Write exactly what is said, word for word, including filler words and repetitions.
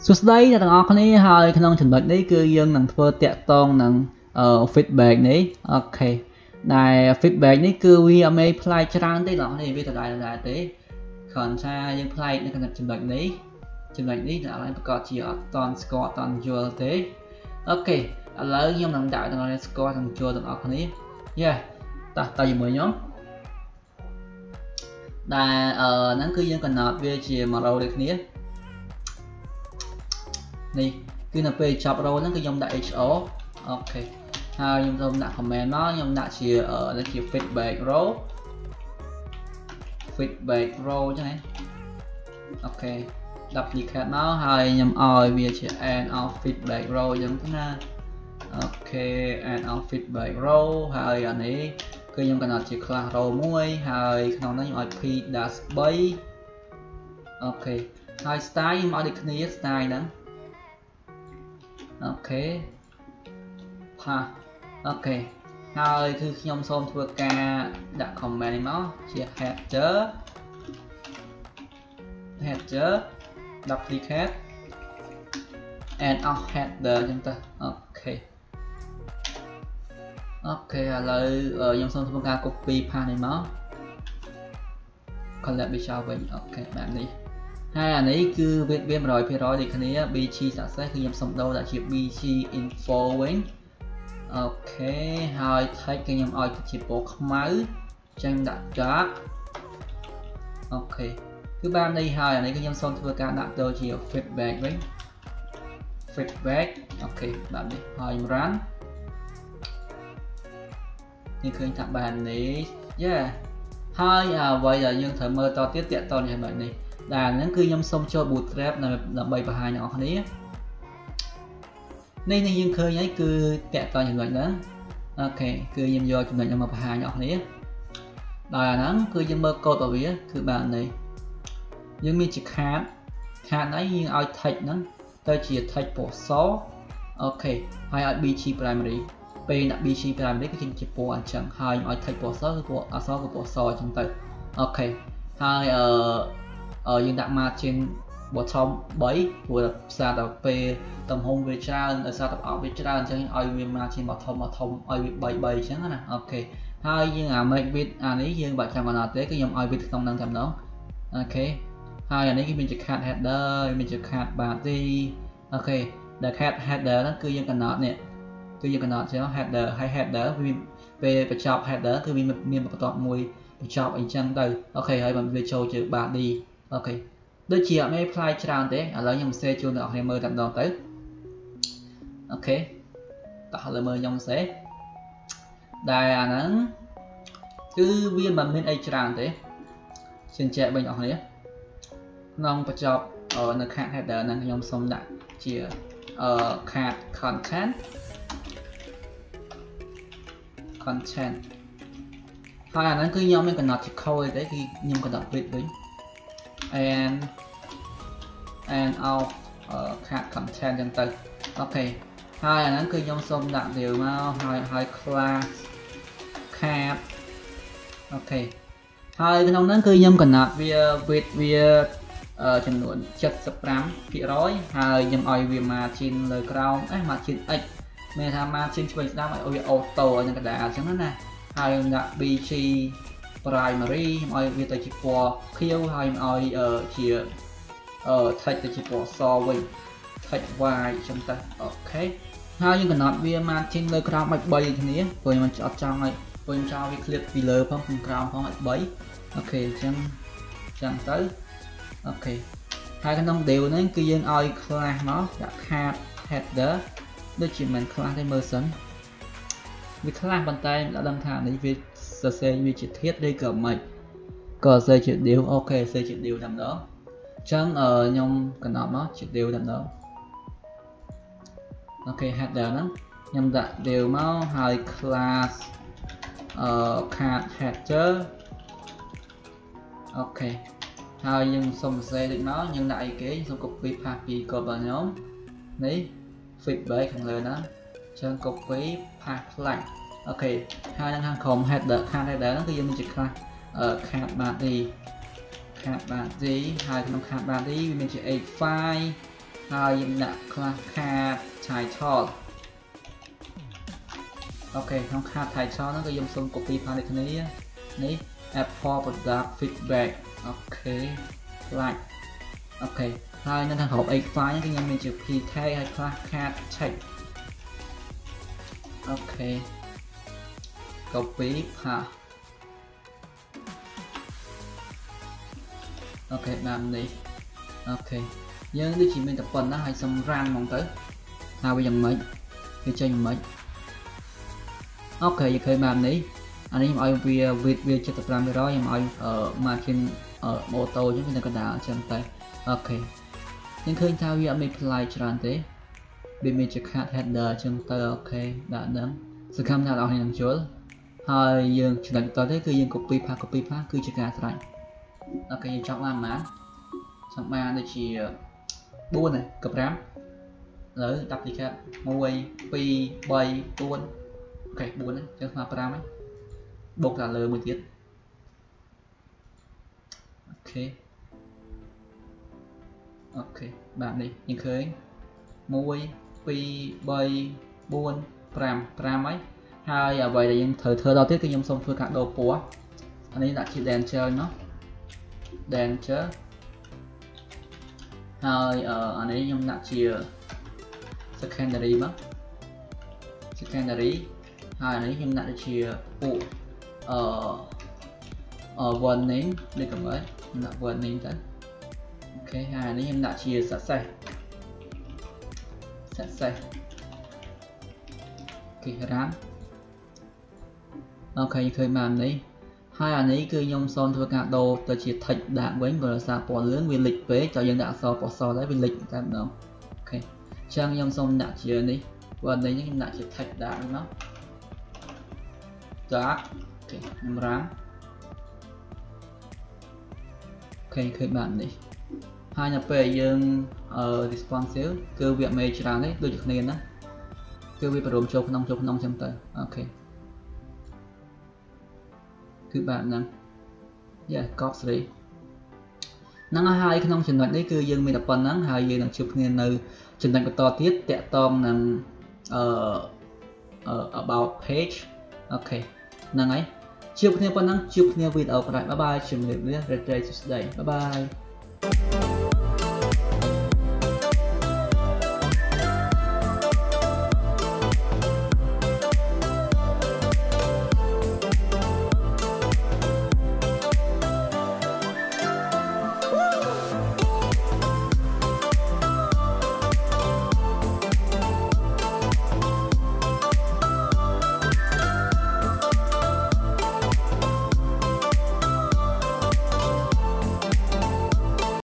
สุดท้ายจะต้องเอาคนนี้ให้ขนมจุดนี้คือยังหนังเพื่อเตะตองหนังเอ่อ feedback นี้โอเคใน feedback นี้คือวิอเมย์ play จางได้หรอนี่วิธีได้ได้เต้ขอนชายัง play ในขนมจุดนี้จุดนี้จะอะไรประกอบจีอตอน score ตอน joy เต้โอเคแล้วยังหนังได้ตอน score ตอน joy ตอนเอาคนนี้ yeah ต่อต่ออยู่เหมือนย้อมแต่เอ่อนั่นคือยังขนาดวิจีมาเราเด็กนี้นี่คือในเพจจับเรานั่นคือยมได้ เอช โอ โอเคhaiยมได้คอมเมนต์เนาะยมได้เชียร์เอ่อนั่นคือ feedback row feedback row ใช่ไหมโอเคดับดีแค่เนาะhaiยมเอาเวียเชียร์ end of feedback row ยังทั้งนั้นโอเค end of feedback row haiอันนี้คือยมขนาดเชียร์ class row มวย hai ขนมนั้นยมเอา p dash ใบโอเค hai style ยมเอาเด็กนี้ style นั้นโอเคพาโอเคហើយគឺខ្ញុំសូមធ្វើការដាក់ comment នេះមកជា header header duplicate and off header អញ្ចឹងទៅអូខេអូខេឥឡូវខ្ញុំសូមធ្វើការ copy ផាសនេះមក collect វាចោលវិញអូខេបែបនេះហើយអានេះគឺវាវា một trăm phần trăm ដូចគ្នា bg success គឺខ្ញុំសុំដូរដាក់ជា bg info វិញអូខេហើយ text គឺខ្ញុំឲ្យជាពណ៌ខ្មៅចេញដាក់ dark អូខេគឺបែបនេះហើយអានេះគឺខ្ញុំសូមធ្វើការដាក់ដូរជា feedback វិញ feedback អូខេបែបនេះហើយ run នេះឃើញថាបែបនេះ yeah ហើយអ្វីដែលយើងត្រូវមើលតទៀតតាក់ទងជាមួយនេះដែលហ្នឹងគឺខ្ញុំសូមចូល bootstrap ដើម្បីបង្ហាញអ្នកនរគ្នានេះនេះយើងឃើញហើយគឺតាក់ទងចំណុចហ្នឹងអូខេគឺខ្ញុំយកចំណុចហ្នឹងមកបង្ហាញអ្នកនរគ្នាដោយអាហ្នឹងគឺយើងមើលកូដរបស់វាគឺបែបនេះយើងមានជា card card ហ្នឹងយើងឲ្យ text ហ្នឹងទៅជា text ពណ៌សអូខេហើយឲ្យ bg primary ពេលដាក់ bg primary គឺជាពណ៌អញ្ចឹងហើយឲ្យ text ពណ៌សគឺពណ៌អក្សរគឺពណ៌សអញ្ចឹងទៅអូខេហើយអឺអឺយើងដាក់ margin bottom 3ព្រោះផ្សារដល់ពេលទំហំវាច្រើនដោយសារតែអបវាច្រើនអញ្ចឹងឲ្យវា margin bottom bottom ឲ្យវា 3 3អញ្ចឹងណាអូខេហើយយើងអា make width អានេះយើងបាច់ចាំកណ្ដាលទេគឺខ្ញុំឲ្យ width ក្នុងហ្នឹងតែម្ដងអូខេហើយអានេះគឺមានជា cat header មានជា cat body អូខេដែល cat header ហ្នឹងគឺយើងកណ្ដាលនេះគឺយើងកណ្ដាលចេះ header ហើយ header វាពេលបញ្ចប់ header គឺវាមានបន្ទាត់មួយបញ្ចប់អីចឹងទៅអូខេហើយបើវាចូលជា body អូខេដូចជាអត់មានផ្លាយច្រើនទេឥឡូវខ្ញុំសេជូនអ្នកនរមើលតែម្ដងទៅអូខេតោះឥឡូវមើលខ្ញុំសេដែលអាហ្នឹងគឺវាមិនមានអីច្រើនទេជិញ្ជាក់វិញអ្នកនរក្នុងបញ្ចប់នៅ card header ហ្នឹងខ្ញុំសូមដាក់ជាអឺ card content content ហើយអាហ្នឹងគឺខ្ញុំមានកំណត់ជា code ទេគឺខ្ញុំកំណត់ width វិញ and and of uh, card content ចឹងទៅអូខេហើយអាហ្នឹងគឺខ្ញុំសូមដាក់ view មកហើយហើយ class card អូខេហើយក្នុងហ្នឹងគឺខ្ញុំកំណត់វា width វាចំនួន 七十五% ហើយខ្ញុំឲ្យវា margin លើក្រោមអេ margin x មានថា margin ឆ្វេងស្ដាំឲ្យវា auto ឲ្យនឹងកណ្ដាលអញ្ចឹងណាហើយខ្ញុំដាក់ bg primary ខ្ញុំឲ្យវាទៅជាពណ៌ខៀវហើយខ្ញុំឲ្យជាអឺ text ទៅជាពណ៌សវិញ text y អញ្ចឹងទៅអូខេហើយយើងកំណត់វា margin លើក្រោមឲ្យ3គ្នាព្រោះខ្ញុំអត់ចង់ឲ្យព្រោះខ្ញុំចង់វា clip ពីលើផងពីក្រោមផងឲ្យ3អូខេអញ្ចឹងអញ្ចឹងទៅអូខេហើយក្នុង deal ហ្នឹងគឺយើងឲ្យ class មកដាក់ card header ដូចជាមិន class ទេមើលសិនវា class ប៉ុន្តែមិនដឹងថានេះវាសរសេរវាជាធាតុឬក៏មិនក៏សរសេរជា deal អូខេសរសេរជា deal តែម្ដងអញ្ចឹងខ្ញុំកំណត់មកជា deal តែម្ដងអូខេ header ហ្នឹងខ្ញុំដាក់ deal មកហើយ class អឺ card header អូខេហើយយើងសុំសរសេរដូចមកយើងដាក់អីគេសុំ copy ផាសពីកូដរបស់ខ្ញុំនេះ feedback ខាងលើហ្នឹងអញ្ចឹង copy ផាសផ្លាច់អូខេហើយនៅខាងក្រោម header card header ហ្នឹងគឺយើងមានជា class card body card body ហើយក្នុង card body វាមានជា eight file ហើយយើងដាក់ខ្លះខាត title អូខេក្នុងខាត title ហ្នឹងគឺយើងសូម copy ផានដូចគ្នានេះ Apple product feedback អូខេ like អូខេហើយនៅខាងក្រោម x file គឺខ្ញុំមានជា p tag ហើយខ្លះខាត text អូខេ copy ផាអូខេតាមនេះអូខេយើងដូចជាមានតែប៉ុណ្ណាហើយសម្រានហ្មងទៅថាវាយ៉ាងម៉េចវាចេញយ៉ាងម៉េចអូខេយើងឃើញបាននេះអានេះខ្ញុំឲ្យវា width វា seventy-five percent ខ្ញុំឲ្យ margin auto អញ្ចឹងវានៅកណ្ដាលអញ្ចឹងទៅអូខេយើងឃើញថាវាអត់មានផ្លាយច្រើនទេវាមានជា card header អញ្ចឹងទៅអូខេដាក់ហ្នឹងសង្ឃឹមថាអ្នកនរនឹងយល់ហើយយើងចំណុចបន្តទៅគឺយើង copy ផា copy ផាគឺជាការស្រេចអូខេយើងចង់បានប៉ុន្មានចង់បានដូចជាfour này cặp rám rồi đập gì khác môi pi bay tuôn ok bốn đấy cho mà ram ấy bột là lờ một tiết ok ok bạn đi những khơi môi pi bay buôn ram ram ấy hai ở vậy là những thời thơ đầu tiết cái nhom xong thưa cả đồ của anh ấy đã chỉ đèn chơi nó đèn chơiហើយអានេះខ្ញុំដាក់ជា secondary មក secondary ហើយអានេះខ្ញុំដាក់ជាពួកអឺអឺ warning នេះក៏មើលខ្ញុំដាក់ warning ទៅអូខេហើយអានេះខ្ញុំដាក់ជា success success គេរ៉ាំអូខេឃើញបាននេះហើយអានេះគឺខ្ញុំសូមធ្វើការដូរទៅជា text ដាក់វិញព្រោះសារពណ៌លឿងវាលិចពេកចូលយើងដាក់អក្សរពណ៌សដែរវាលិចតែម្ដងអូខេអញ្ចឹងខ្ញុំសូមដាក់ជានេះព្រោះនេះខ្ញុំដាក់ជា text ដាក់ហ្នឹងណាចាអូខេខ្ញុំរាំអូខេឃើញបាននេះហើយនៅពេលយើងអឺ responsive គឺវាមេច្រើននេះដូចគ្នាណាគឺវាប្រមចូលក្នុងចូលក្នុងអញ្ចឹងទៅអូខេគឺបែបហ្នឹងយ៉ាកប់ស្រីហ្នឹងហើយក្នុងចំណុចនេះគឺយើងមានតែប៉ុណ្្នឹងហើយយើងនឹងជួបគ្នានៅចំណុចបន្តទៀតតាក់ទងនឹងអឺ about page អូខេហ្នឹងហើយជួបគ្នាប៉ុណ្្នឹងជួបគ្នាវីដេអូក្រោយបាយបាយជំរាបលារេត្រីសួស្តីបាយបាយ